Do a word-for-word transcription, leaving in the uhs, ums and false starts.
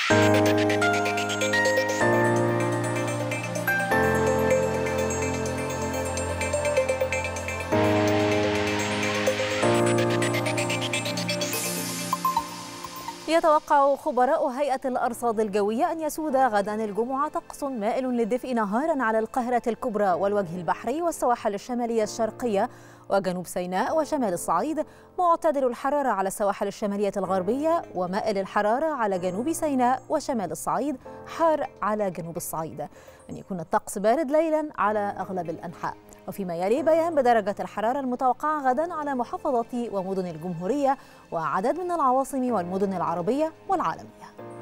يتوقع خبراء هيئة الأرصاد الجوية أن يسود غدا الجمعة طقس مائل للدفء نهارا على القاهرة الكبرى والوجه البحري والسواحل الشمالية الشرقية وجنوب سيناء وشمال الصعيد، معتدل الحرارة على السواحل الشمالية الغربية ومائل الحرارة على جنوب سيناء وشمال الصعيد، حار على جنوب الصعيد. أن يكون الطقس بارد ليلا على أغلب الأنحاء. وفيما يلي بيان بدرجة الحرارة المتوقعة غدا على محافظات ومدن الجمهورية وعدد من العواصم والمدن العربية والعالمية.